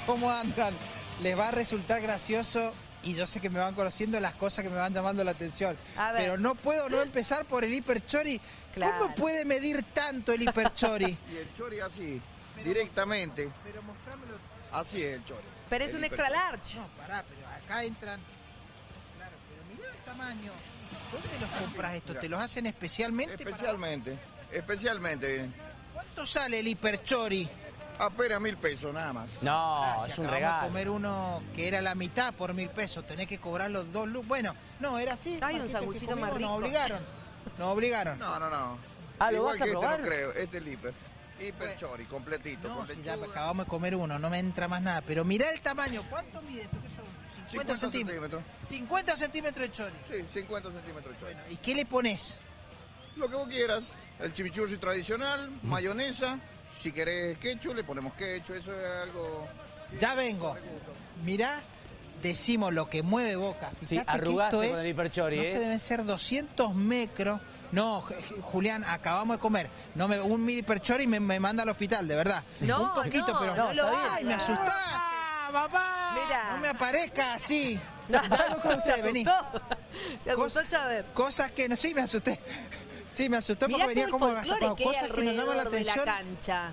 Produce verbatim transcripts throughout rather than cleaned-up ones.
¿Cómo andan? Les va a resultar gracioso y yo sé que me van conociendo las cosas que me van llamando la atención. Pero no puedo no empezar por el hiperchori. Claro. ¿Cómo puede medir tanto el hiperchori? Y el chori así, pero directamente. Pero mostrámelo. Así es el chori. Pero es el un extra large. No, pará, pero acá entran. Claro, pero mirá el tamaño. ¿Dónde los compras esto? ¿Te los hacen especialmente? Especialmente, para... especialmente. ¿Cuánto sale el hiperchori? Apenas mil pesos nada más. No, Gracias, es un acabamos regalo. de comer uno que era la mitad por mil pesos. Tenés que cobrar los dos lucas. Bueno, no, era así. Hay un sanguchito más rico. Nos obligaron. Nos obligaron. No, no, no. Ah, ¿lo Igual vas a que probar? Este no creo, este es el hiper. Hiper chori, completito. No, con si ya lechuga. acabamos de comer uno, no me entra más nada. Pero mirá el tamaño. ¿Cuánto mide esto? ¿Qué son? cincuenta centímetros. cincuenta centímetros de chori. Sí, cincuenta centímetros de chori. Bueno, ¿y qué le pones? Lo que vos quieras. El chimichurri tradicional, mayonesa. Si querés ketchup, le ponemos ketchup. Eso es algo... Ya vengo. Mirá, decimos lo que mueve Boca. Fíjate Sí, que arrugaste esto con es, el hiperchori, no ¿eh? sé, deben ser doscientos metros. No, Julián, acabamos de comer. No me, un mil hiperchori me, me manda al hospital, de verdad. No, un poquito, no, pero... no lo ¡Ay, me hagas. asustaste! ¡Papá! Mirá. No me aparezca así. Dale con ustedes, vení. Se asustó Cos- Chávez. Cosas que no, sí me asusté. Sí, me asustó porque Mirá venía todo como el folclore agazapado. que hay Cosas que me llaman la alrededor de la atención. cancha.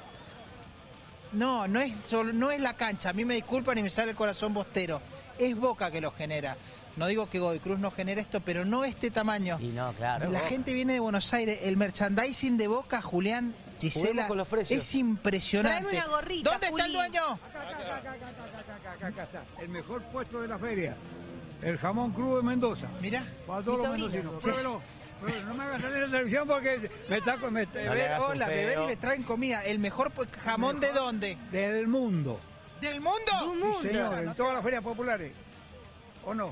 No, no es solo, no es la cancha. A mí me disculpan y me sale el corazón bostero. Es Boca que lo genera. No digo que Godoy Cruz no genere esto, pero no este tamaño. Y no, claro. La Boca. gente viene de Buenos Aires. El merchandising de Boca, Julián, Gisela, Juguemos con los precios. es impresionante. Traeme una gorrita, ¿Dónde está el Juli. dueño? Acá, acá, acá, acá, acá, acá, acá está. El mejor puesto de la feria. El jamón crudo de Mendoza. Mirá. Para todos Mi los sobrino. mendocinos. Pruébelo. Pruébelo. No me hagas salir en televisión porque me está... Me, No le Beber, hagas un hola, beber feo. y me traen comida. ¿El mejor pues, jamón de dónde? del mundo. ¿Del mundo? De un Sí, mundo. señor, en todas las ferias populares. ¿O no?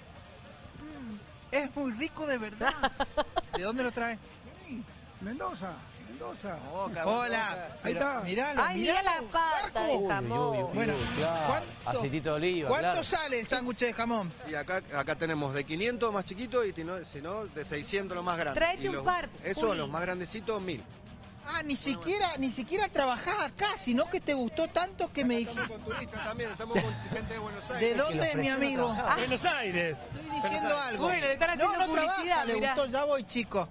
Es muy rico de verdad. ¿De dónde lo traen? Mendoza. Mendoza. Hola. Ahí está. Miralo, Ay, mirá miralo. la pata Barco. de Uy, jamón. uy, uy, uy, Bueno, claro. ¿cuánto- Aceitito de oliva, ¿Cuánto claro. sale el sándwich de jamón? Y acá, acá tenemos de quinientos más chiquito y si no, si no, de seiscientos lo más grande. Tráete Y un los- par, Eso, Juli. los más grandecitos, mil. Ah, ni siquiera, ni siquiera trabajás acá, sino que te gustó tanto que me dijiste. Estamos con turistas también, estamos con gente de Buenos ¿De Aires. dónde es mi amigo? Buenos Aires. Estoy diciendo algo. Bueno, le están haciendo no, no publicidad, trabaja, le mirá. gustó, ya voy, chico.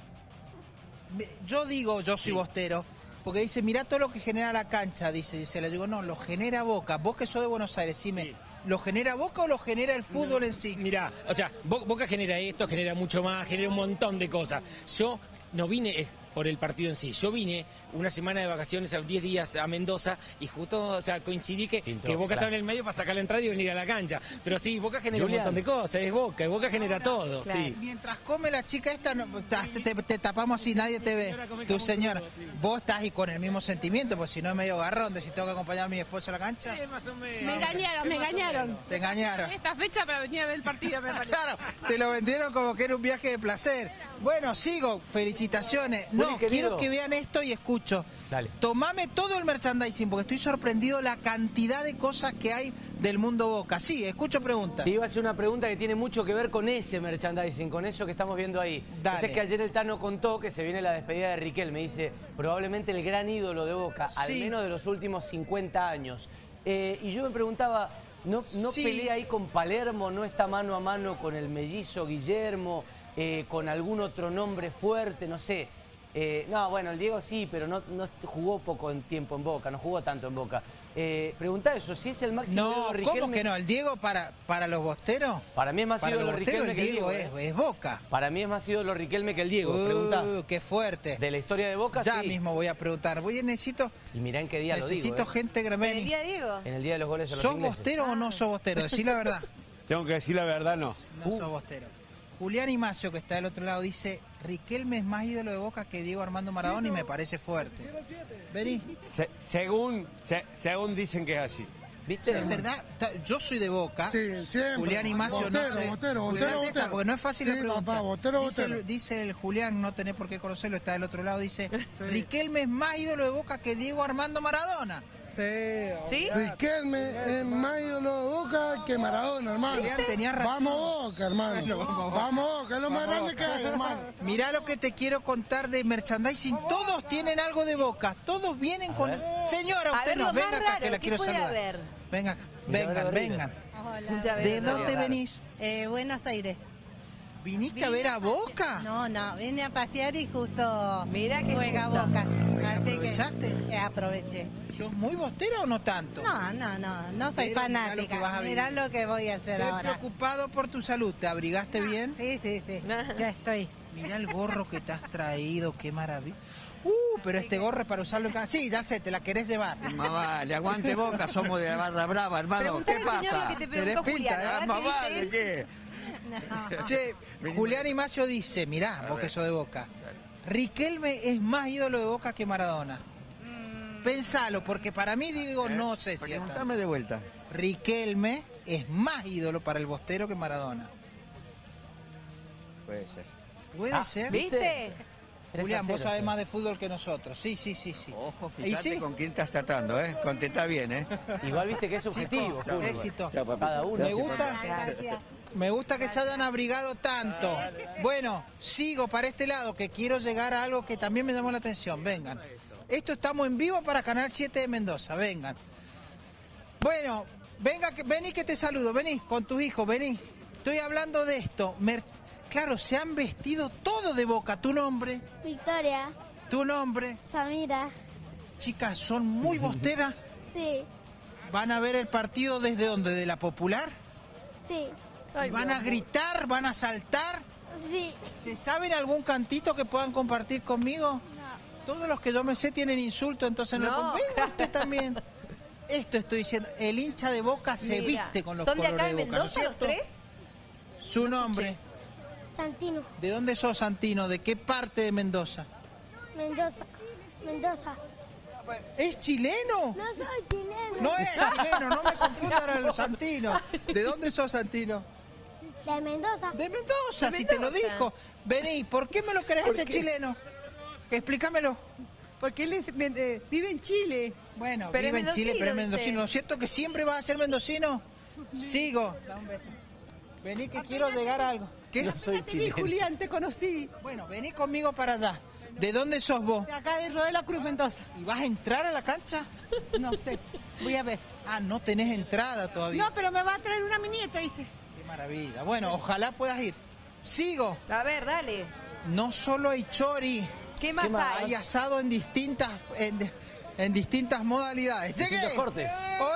Me- Yo digo, yo soy bostero, porque dice, mirá todo lo que genera la cancha, dice, dice, le digo, no, lo genera Boca. Vos que sos de Buenos Aires, dime, Sí. ¿lo genera Boca o lo genera el fútbol en sí? Mirá, o sea, Bo- Boca genera esto, genera mucho más, genera un montón de cosas. Yo no vine eh, por el partido en sí, yo vine una semana de vacaciones a los diez días a Mendoza y justo, o sea, coincidí que, Pintó, que Boca claro. estaba en el medio para sacar la entrada y venir a la cancha. Pero sí, Boca genera Julián. un montón de cosas, es Boca, y Boca genera todo, claro. sí. Mientras come la chica esta, no- te, te- te tapamos así, nadie te ve. señora come Tu jamón señora, crudo, sí. vos estás y con el mismo sentimiento, pues si no es medio garrón de si tengo que acompañar a mi esposo a la cancha. Sí, más o menos. Me engañaron, me engañaron. Te engañaron. Esta fecha para venir a ver el partido, me parece. Claro, te lo vendieron como que era un viaje de placer. Bueno, sigo, felicitaciones. No, Juli, querido. quiero que vean esto y escucho. Dale. Tomame todo el merchandising, porque estoy sorprendido la cantidad de cosas que hay del mundo Boca. Sí, escucho preguntas. Te iba a hacer una pregunta que tiene mucho que ver con ese merchandising, con eso que estamos viendo ahí. Dale. Entonces que ayer el Tano contó que se viene la despedida de Riquelme, dice, probablemente el gran ídolo de Boca, al Sí. menos de los últimos cincuenta años. Eh, y yo me preguntaba, ¿no, no Sí. pelea ahí con Palermo? ¿No está mano a mano con el mellizo Guillermo? Eh, ¿Con algún otro nombre fuerte? No sé. Eh, no, bueno, el Diego sí, pero no, no jugó poco en tiempo en Boca, no jugó tanto en Boca. Eh, preguntá eso, si es el máximo No, ídolo ¿cómo Riquelme. que no? ¿El Diego para, para los bosteros? Para mí es más Para ídolo los bosteros Riquelme el que el Diego Diego. es, ¿eh? es Boca. Para mí es más ídolo Riquelme que el Diego. Preguntá. Uh, qué fuerte. De la historia de Boca, Ya sí. mismo voy a preguntar. Voy a necesito, Y mirá en qué día lo necesito digo. ¿eh? gente ¿En el Grameni. día Diego? En el día de los goles a los ¿Sos ingleses. bostero o no sos bostero? Decí la verdad. Tengo que decir la verdad, no. No sos bostero. Julián Imacio, que está del otro lado, dice, Riquelme es más ídolo de Boca que Diego Armando Maradona y me parece fuerte. Vení. Se- según, se- según dicen que es así. ¿Viste? Es verdad, ta- yo soy de Boca. Sí, siempre. Julián Imacio no Bostero, sé. bostero, Julián bostero, Testa, bostero. porque no es fácil Sí, la pregunta. papá, bostero, dice, bostero. El, dice el Julián, no tenés por qué conocerlo, está del otro lado, dice, Riquelme es más ídolo de Boca que Diego Armando Maradona. ¿Sí? Riquelme es más ídolo de Boca que Maradona, hermano. Tenía razón. Vamos Boca, hermano. Bueno, vamos, vamos Boca, es lo más grande que hay, hermano. Mirá lo que te quiero contar de merchandising. Todos tienen algo de Boca. Todos vienen con... Señora, A usted ver, no. lo más Venga acá raro, que la ¿qué quiero puede saludar. haber? Venga acá. Mira, Vengan, mira, vengan. Ya ¿De ves. dónde venís? Eh, Buenos Aires. ¿Viniste a ver a Boca? No, no, vine a pasear y justo Mirá que juega justo. Boca. Así ¿Aprovechaste? que eh, aproveché. ¿Sos muy bostera o no tanto? No, no, no, no soy Pero mirá lo que fanática. vas a Mirá vivir. lo que voy a hacer Estoy ahora. preocupado por tu salud. ¿Te abrigaste bien? Sí, sí, sí. Ya estoy. Mira el gorro que te has traído, qué maravilla. Uh, pero este gorro es para usarlo en casa. Sí, ya sé, te la querés llevar. Más vale, aguante Boca, somos de la barra brava, hermano. Preguntale ¿Qué al señor lo pasa? que te Tenés preguntó pinta, Julián. a ver Más qué dice vale, él. ¿qué? Che, Julián Imacio dice, mirá, vos que sos de Boca. Riquelme es más ídolo de Boca que Maradona. Pensalo, porque para mí digo, no sé si está. Preguntame de vuelta. Riquelme es más ídolo para el bostero que Maradona. Puede ser. ¿Puede Ah, ser? ¿Viste? Julián, vos sabés sí. más de fútbol que nosotros. Sí, sí, sí, sí. Ojo, ¿Y fíjate sí? con quién estás tratando, ¿eh? Contestá bien, ¿eh? Igual viste que es subjetivo, Chicos, Julio. éxito. Chao, papi. Cada uno. Me gusta, Gracias. me gusta que se hayan abrigado tanto. Bueno, sigo para este lado, que quiero llegar a algo que también me llamó la atención. Vengan. Esto estamos en vivo para Canal siete de Mendoza. Vengan. Bueno, venga, que, vení que te saludo. Vení con tus hijos, vení. Estoy hablando de esto. Mer- claro, se han vestido todo de Boca. ¿Tu nombre? Victoria, ¿Tu nombre? Samira, Chicas, son muy bosteras. sí, ¿Van a ver el partido desde dónde? ¿De la Popular? sí, ¿Van a gritar? ¿Van a saltar? sí. ¿Se saben algún cantito que puedan compartir conmigo? Todos los que yo me sé tienen insulto, entonces no, No. Venga usted también. Esto estoy diciendo, el hincha de Boca se Mira, viste con los ¿son de colores acá de Boca, ¿no es Mendoza los cierto? tres? Su nombre. Santino, ¿De dónde sos, Santino? ¿De qué parte de Mendoza? Mendoza, Mendoza. ¿Es chileno? No soy chileno. No es chileno, no me confundan a los Santino. ¿De dónde sos, Santino? De Mendoza. De Mendoza, De si te lo Mendoza. dijo. Vení, ¿por qué me lo querés ese chileno? Explícamelo. Porque él es- eh, vive en Chile. Bueno, Pero vive es en Chile, pero es mendocino, mendocino. dice. ¿No es cierto que siempre vas a ser mendocino? Sigo. Da un beso. Vení que quiero llegar a algo. ¿Qué? No soy Te vi, chileno. Julián, te conocí. Bueno, vení conmigo para allá. ¿De dónde sos vos? De acá de Rodela Cruz, Mendoza. ¿Y vas a entrar a la cancha? No sé, voy a ver. Ah, no tenés entrada todavía. No, pero me va a traer una mi nieta, dice. Qué maravilla. Bueno, ojalá puedas ir. Sigo. A ver, dale. No solo hay chori, ¿Qué más, hay hay? asado en distintas en, en distintas modalidades. Distintos ¡Llegué! cortes.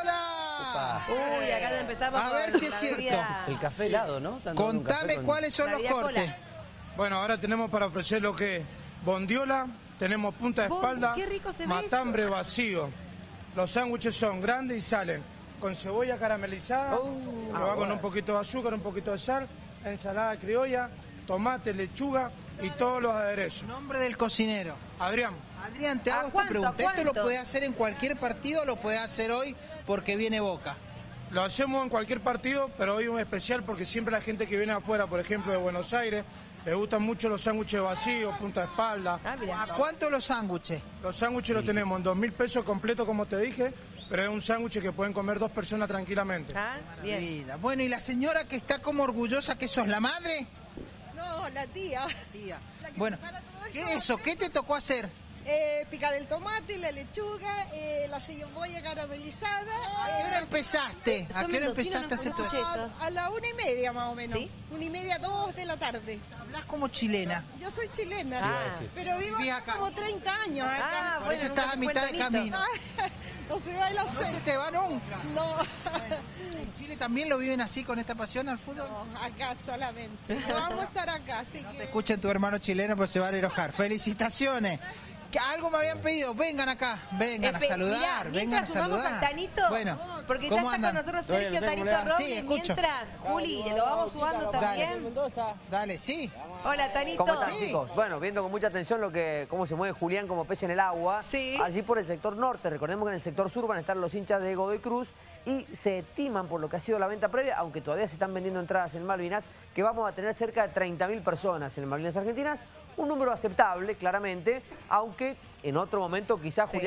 ¡Hola! Uy, acá ya empezamos A ver con si es la cierto. bebida. El café helado, ¿no? Están tomando un café Contame con- cuáles son La los vida cortes. cola. Bueno, ahora tenemos para ofrecer lo que es bondiola, tenemos punta de Bon- espalda, qué rico se ve matambre vacío. Los sándwiches son grandes y salen con cebolla caramelizada, Oh. que va con un poquito de azúcar, un poquito de sal, ensalada criolla, tomate, lechuga y todos los aderezos. Nombre del cocinero. Adrián, Adrián, te ¿A hago esta cuánto, pregunta. a ¿Esto lo cuánto? puedes hacer en cualquier partido o lo puedes hacer hoy porque viene Boca? lo hacemos en cualquier partido, pero hoy un especial porque siempre la gente que viene afuera, por ejemplo de Buenos Aires, le gustan mucho los sándwiches vacíos, punta de espalda. Ah, mira. ¿A cuánto los sándwiches? Los sándwiches los tenemos en dos mil pesos completo, como te dije, pero es un sándwich que pueden comer dos personas tranquilamente. Ah, bien. Vida. Bueno, ¿y la señora que está como orgullosa que sos la madre? No, la tía. Tía. Bueno, ¿qué es eso? ¿Qué te tocó hacer? Eh, picar el tomate, la lechuga, eh, la cebolla caramelizada. ¿A qué hora empezaste? ¿A Son qué hora mendocinos, empezaste a hacer no todo escuché esto? eso. A, a la una y media más o menos. ¿Sí? Una y media, dos de la tarde. Hablas como chilena. Yo soy chilena, Ah. pero vivo Viví acá acá. como treinta años acá. Ah, Por bueno, eso estás nunca a se mitad fue de el tonito. camino. No se va a la No se cena. te va nunca. No, ¿En Chile también lo viven así con esta pasión al fútbol? no, acá solamente. No vamos a estar acá, así No te que... escuchen tu hermano chileno, pues se van a enojar. ¡Felicitaciones! Que algo me habían pedido, vengan acá, vengan a Espe- saludar, mirá, vengan a mientras sumamos saludar. al Tanito, Bueno, porque ya ¿cómo está andan? con nosotros Todo bien, Sergio ¿lo tengo Tanito que leer? Sí, Robles, escucho. mientras, Juli, lo vamos sudando también. Dale, sí. Hola, Tanito. ¿Cómo están, Sí. chicos? Bueno, viendo con mucha atención lo que, cómo se mueve Julián como pez en el agua. Sí. Allí por el sector norte. Recordemos que en el sector sur van a estar los hinchas de Godoy Cruz y se estiman por lo que ha sido la venta previa, aunque todavía se están vendiendo entradas en Malvinas, que vamos a tener cerca de treinta mil personas en Malvinas Argentinas. Un número aceptable, claramente, aunque en otro momento quizás, Sí. Julián,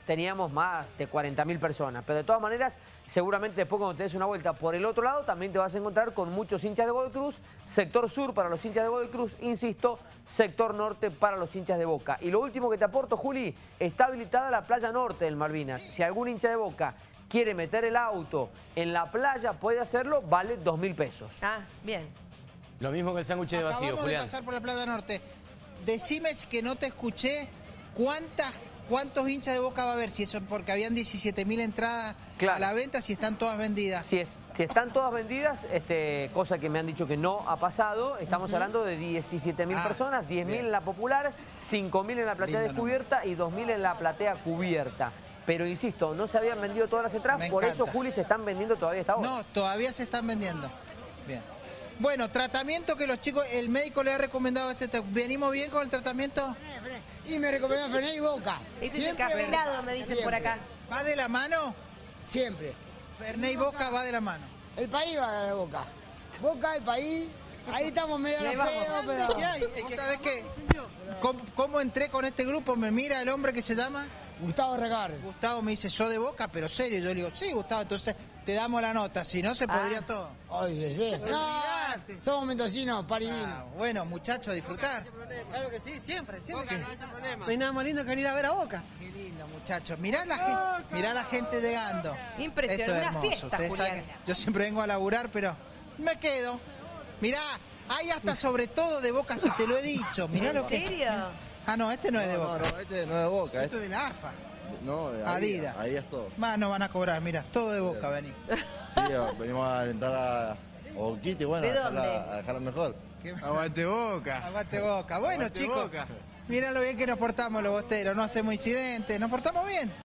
teníamos más de cuarenta mil personas. Pero de todas maneras, seguramente después cuando te des una vuelta por el otro lado, también te vas a encontrar con muchos hinchas de Godoy Cruz. Sector sur para los hinchas de Godoy Cruz, insisto, sector norte para los hinchas de Boca. Y lo último que te aporto, Juli, está habilitada la playa norte del Malvinas. Si algún hincha de Boca quiere meter el auto en la playa, puede hacerlo, vale dos mil pesos. Ah, bien. Lo mismo que el sándwich de vacío, Acabamos Julián. de pasar por la Playa Norte. Decime que no te escuché, ¿cuántas, ¿cuántos hinchas de Boca va a haber? Si eso, porque habían diecisiete mil entradas Claro. a la venta, si están todas vendidas. Si, es- si están todas vendidas, este, cosa que me han dicho que no ha pasado, estamos Ujú. hablando de diecisiete mil Ah, personas, diez mil bien. en la popular, cinco mil en la platea Lindo descubierta y dos mil en la platea cubierta. Pero insisto, no se habían vendido todas las entradas, Me por eso, encanta. Juli, se están vendiendo todavía esta hora. No, todavía se están vendiendo. Bien. Bueno, tratamiento que los chicos, el médico le ha recomendado este. ¿Venimos bien con el tratamiento? Y me recomendó Fernet y Boca. Ese es el Siempre café Boca. helado, me dicen Siempre. por acá. ¿Va de la mano? Siempre. Fernet y Boca va de la mano. El país va a la Boca. Boca, el país. Ahí estamos medio a Y ahí los vamos. pedos, pero... ¿Vos sabés qué? ¿Cómo, cómo entré con este grupo? Me mira el hombre que se llama Gustavo Recar. Gustavo, me dice, ¿sos de Boca? Pero serio. Yo le digo, sí, Gustavo, entonces te damos la nota. Si no, se podría Ah. todo. Oye, sí. No, Olvidate. somos mendocinos, parivino. Ah, bueno, muchachos, a disfrutar. Claro que sí, siempre, siempre. Sí. No hay problema. No hay nada más lindo que ir a ver a Boca. Qué lindo, muchachos. Mirá la, gente, mirá la gente llegando. Impresionante, Esto es una hermoso. fiesta, Ustedes saben Julián. que yo siempre vengo a laburar, pero me quedo. Mirá, hay hasta sobre todo de Boca, si te lo he dicho. Mirá ¿En lo que... serio? Ah, no, este no es de No, Boca. no, este no es de Boca. Esto Este, es de la A F A. no, de Adidas. Ahí es todo. Más no van a cobrar, mira, todo de Boca, vení. Sí, venimos a alentar a Boquita y bueno, ¿De a dejarla, dónde? a dejarla mejor. Aguante Boca. Aguante Boca. Bueno, Aguante chicos, Boca. mirá lo bien que nos portamos los bosteros, no hacemos incidentes, nos portamos bien.